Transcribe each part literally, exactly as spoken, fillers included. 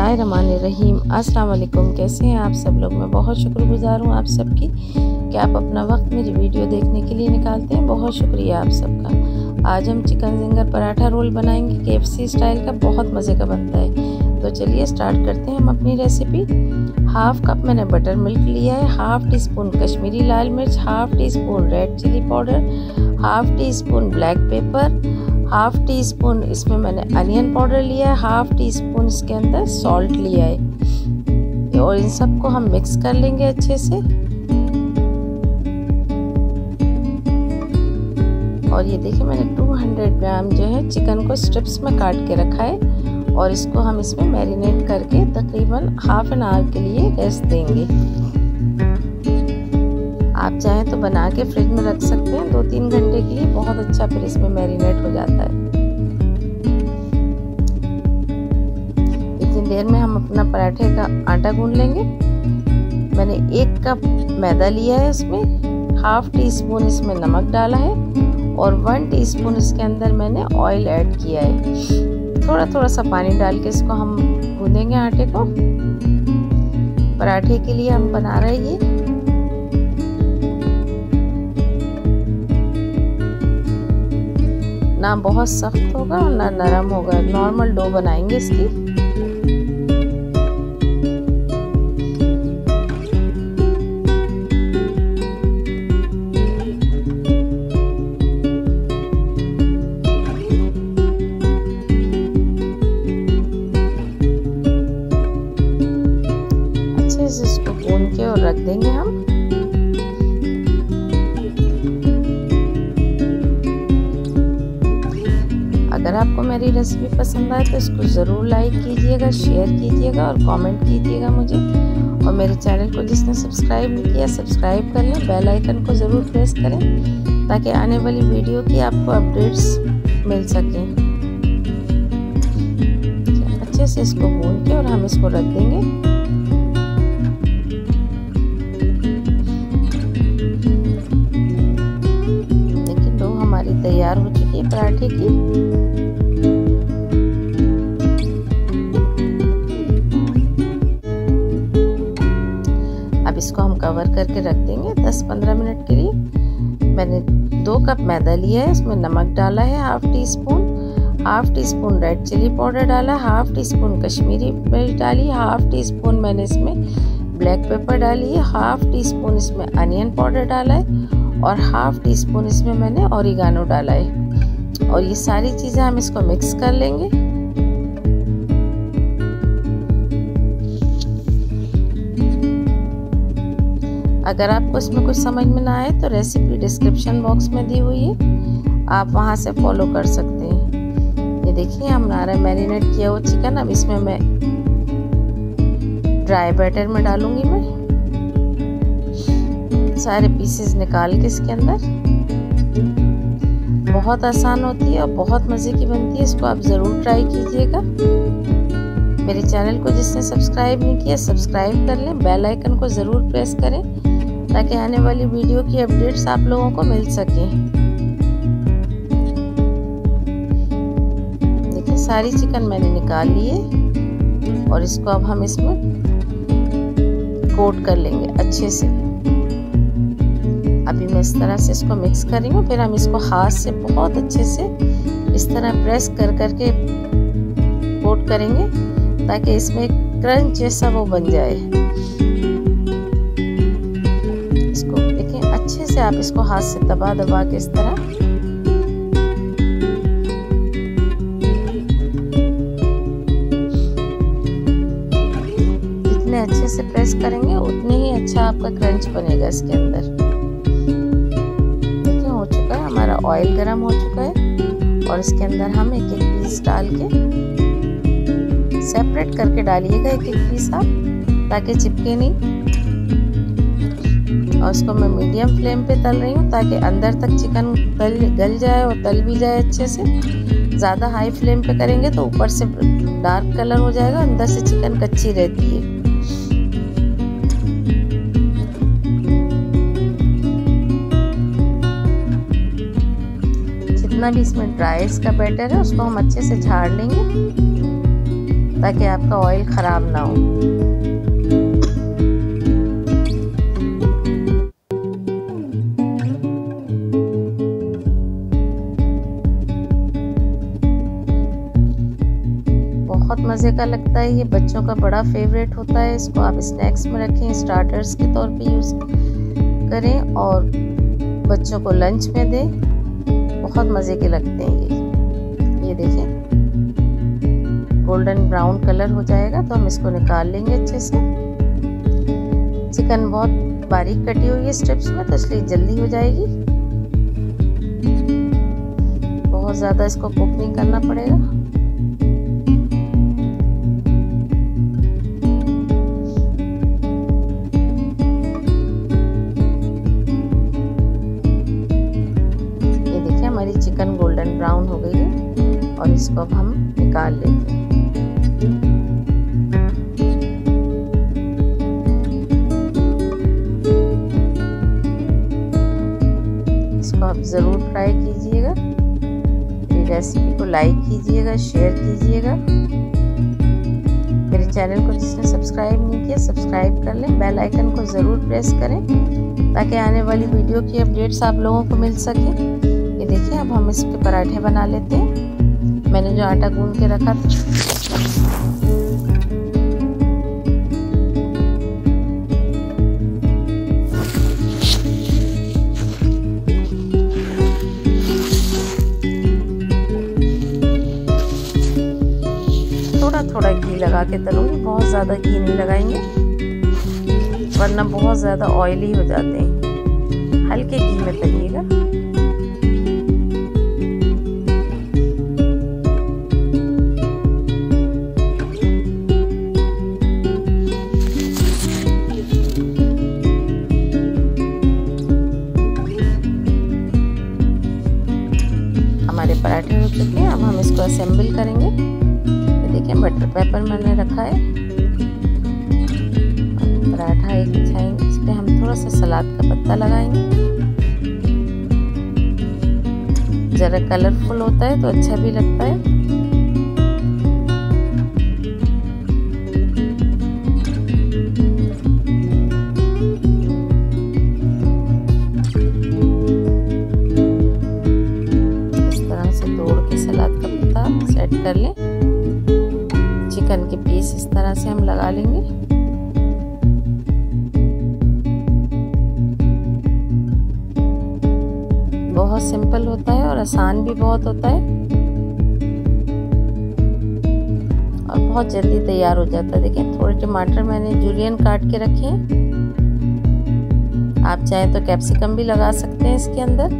बिस्मिल्लाहिर्रहमानिर्रहीम। अस्सलाम वालेकुम। कैसे हैं आप सब लोग? मैं बहुत शुक्रगुज़ार हूँ आप सबकी कि आप अपना वक्त मेरी वीडियो देखने के लिए निकालते हैं। बहुत शुक्रिया आप सबका। आज हम चिकन जिंगर पराठा रोल बनाएंगे केएफसी स्टाइल का। बहुत मज़े का बनता है। तो चलिए स्टार्ट करते हैं हम अपनी रेसिपी। हाफ़ कप मैंने बटर मिल्क लिया है, हाफ़ टी स्पून कश्मीरी लाल मिर्च, half teaspoon red chilli powder, half teaspoon black pepper, half teaspoon इसमें मैंने अनियन पाउडर लिया है, हाफ़ टी स्पून इसके अंदर सॉल्ट लिया है और इन सबको हम मिक्स कर लेंगे अच्छे से। और ये देखिए मैंने दो सौ ग्राम जो है चिकन को स्ट्रिप्स में काट के रखा है और इसको हम इसमें मैरिनेट करके तकरीबन हाफ एन आवर के लिए रेस्ट देंगे। आप चाहें तो बना के फ्रिज में रख सकते हैं दो तीन घंटे के लिए, बहुत अच्छा फिर इसमें मैरिनेट हो जाता है। इतनी देर में हम अपना पराठे का आटा गूंद लेंगे। मैंने एक कप मैदा लिया है, इसमें हाफ टी स्पून इसमें नमक डाला है और वन टीस्पून इसके अंदर मैंने ऑयल ऐड किया है। थोड़ा थोड़ा सा पानी डाल के इसको हम गूंदेंगे आटे को। पराठे के लिए हम बना रहे हैं ये। ना बहुत सख्त होगा और ना नरम होगा, नॉर्मल डो बनाएंगे इसकी। अच्छे से इसको गूंद के और रख देंगे हम। अगर आपको मेरी रेसिपी पसंद आए तो इसको ज़रूर लाइक कीजिएगा, शेयर कीजिएगा और कमेंट कीजिएगा मुझे। और मेरे चैनल को जिसने सब्सक्राइब नहीं किया सब्सक्राइब कर लें, बेल आइकन को ज़रूर प्रेस करें ताकि आने वाली वीडियो की आपको अपडेट्स मिल सकें। अच्छे से इसको भून के और हम इसको रख देंगे। देखिए डो हमारी तैयार हो चुकी है पराठे की। अब इसको हम कवर करके रख देंगे दस पंद्रह मिनट के लिए। मैंने दो कप मैदा लिया है, इसमें नमक डाला है half teaspoon, half teaspoon red chilli powder डाला, हाफ टी स्पून कश्मीरी मिर्च डाली, हाफ टी स्पून मैंने इसमें ब्लैक पेपर डाली है, हाफ टी स्पून इसमें अनियन पाउडर डाला है और हाफ टी स्पून इसमें मैंने ओरिगानो डाला है। और ये सारी चीज़ें हम इसको मिक्स कर लेंगे। अगर आपको इसमें कुछ समझ में ना आए तो रेसिपी डिस्क्रिप्शन बॉक्स में दी हुई है, आप वहां से फॉलो कर सकते हैं। ये देखिए हमारा मैरिनेट किया हुआ चिकन अब इसमें मैं ड्राई बैटर में डालूंगी। मैं सारे पीसेस निकाल के इसके अंदर। बहुत आसान होती है और बहुत मज़े की बनती है। इसको आप ज़रूर ट्राई कीजिएगा। मेरे चैनल को जिसने सब्सक्राइब नहीं किया सब्सक्राइब कर लें, बेल आइकन को ज़रूर प्रेस करें ताकि आने वाली वीडियो की अपडेट्स आप लोगों को मिल सकें। देखिए सारी चिकन मैंने निकाल ली है और इसको अब हम इसमें कोट कर लेंगे अच्छे से। अभी मैं इस तरह से इसको मिक्स कर रही हूँ, फिर हम इसको हाथ से बहुत अच्छे से इस तरह प्रेस कर करके कोट करेंगे ताकि इसमें क्रंच जैसा वो बन जाए। इसको देखें अच्छे से आप इसको हाथ से दबा दबा के इस तरह जितने अच्छे से प्रेस करेंगे उतने ही अच्छा आपका क्रंच बनेगा इसके अंदर। हमारा ऑयल गरम हो चुका है और इसके अंदर हम एक एक पीस डाल के सेपरेट करके डालिएगा एक एक पीस आप, ताकि चिपके नहीं। और इसको मैं मीडियम फ्लेम पे तल रही हूँ ताकि अंदर तक चिकन गल गल जाए और तल भी जाए अच्छे से। ज़्यादा हाई फ्लेम पे करेंगे तो ऊपर से डार्क कलर हो जाएगा, अंदर से चिकन कच्ची रहती है। जितना भी इसमें ड्राई इसका बैटर है उसको हम अच्छे से झाड़ लेंगे। ताकि आपका ऑयल ख़राब ना हो। बहुत मज़े का लगता है, ये बच्चों का बड़ा फेवरेट होता है। इसको आप स्नैक्स में रखें, स्टार्टर्स के तौर पे यूज़ करें और बच्चों को लंच में दें। बहुत मज़े के लगते हैं ये। ये देखें गोल्डन ब्राउन कलर हो जाएगा तो हम इसको निकाल लेंगे अच्छे से। चिकन बहुत बारीक कटी हुई है स्ट्रिप्स में, तो इसलिए जल्दी हो जाएगी। बहुत ज़्यादा इसको कुक नहीं करना पड़ेगा। हमारी चिकन गोल्डन ब्राउन हो गई है और इसको अब हम निकाल लेते हैं। इसको आप ज़रूर ट्राई कीजिएगा। मेरी रेसिपी को लाइक कीजिएगा, शेयर कीजिएगा। मेरे चैनल को जिसने सब्सक्राइब नहीं किया सब्सक्राइब कर लें। बेल आइकन को ज़रूर प्रेस करें ताकि आने वाली वीडियो की अपडेट्स आप लोगों को मिल सके। ये देखिए अब हम इसके पराठे बना लेते हैं। मैंने जो आटा गूंद के रखा था थोड़ा थोड़ा घी लगा के तलूंगी, बहुत ज़्यादा घी नहीं लगाएंगे वरना बहुत ज़्यादा ऑयली हो जाते हैं। हल्के घी में तलिएगा। हमारे पराठे हो चुके हैं, अब हम इसको असेंबल करेंगे। ये देखिए बटर पेपर मैंने रखा है। पराठा एक बिछाएंगे, इस पर हम थोड़ा सा सलाद का पत्ता लगाएंगे। ज़रा कलरफुल होता है तो अच्छा भी लगता है। सेट कर लें। चिकन के पीस इस तरह से हम लगा लेंगे। बहुत सिंपल होता है और आसान भी बहुत होता है और बहुत जल्दी तैयार हो जाता है। देखिए थोड़े टमाटर मैंने जूलियन काट के रखे हैं। आप चाहें तो कैप्सिकम भी लगा सकते हैं इसके अंदर।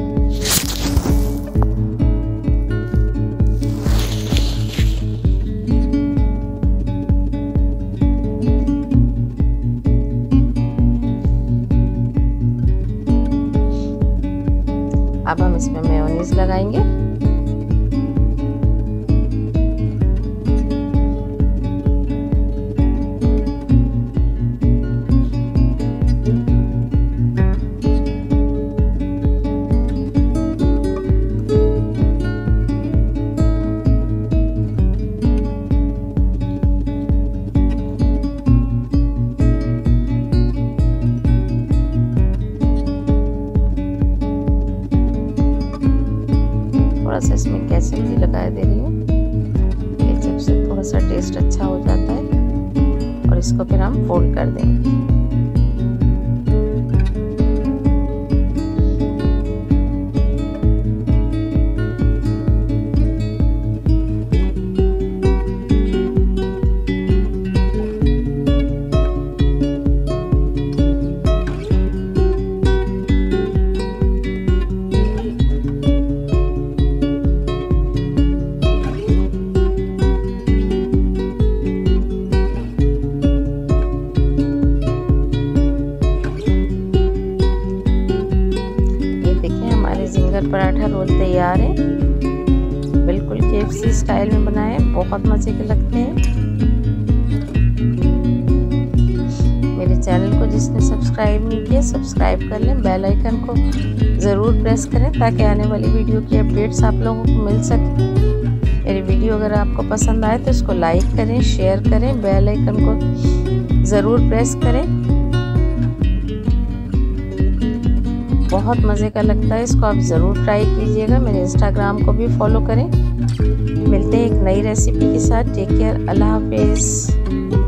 अब हम इसमें मेयोनीज लगाएंगे। थोड़ा सा इसमें केचप भी लगा दे रही हूँ। केचप से थोड़ा सा टेस्ट अच्छा हो जाता है और इसको फिर हम फोल्ड कर देंगे। जिंगर पराठा रोल तैयार है। बिल्कुल केएफसी स्टाइल में बनाए, बहुत मज़े के लगते हैं। मेरे चैनल को जिसने सब्सक्राइब नहीं किया सब्सक्राइब कर लें। बेल आइकन को ज़रूर प्रेस करें ताकि आने वाली वीडियो की अपडेट्स आप लोगों को मिल सके। मेरी वीडियो अगर आपको पसंद आए तो इसको लाइक करें, शेयर करें, बेल आइकन को ज़रूर प्रेस करें। बहुत मज़े का लगता है, इसको आप ज़रूर ट्राई कीजिएगा। मेरे इंस्टाग्राम को भी फॉलो करें। मिलते हैं एक नई रेसिपी के साथ। टेक केयर, अल्लाह हाफिज़।